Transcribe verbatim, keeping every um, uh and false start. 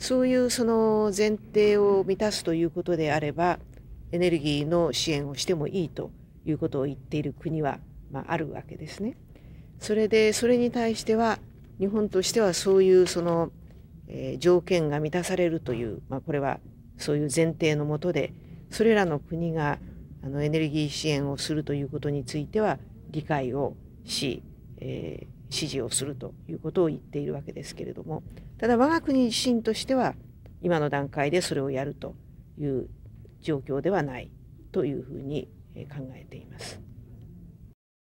そういうその前提を満たすということであれば、エネルギーの支援をしてもいいということを言っている国は、まあ、あるわけですね。それでそれに対しては日本としてはそういうその、えー、条件が満たされるという、まあ、これはそういう前提のもとで、それらの国があのエネルギー支援をするということについては理解をし、えー、支持をするということを言っているわけですけれども、ただ我が国自身としては今の段階でそれをやるという状況ではないというふうに考えています。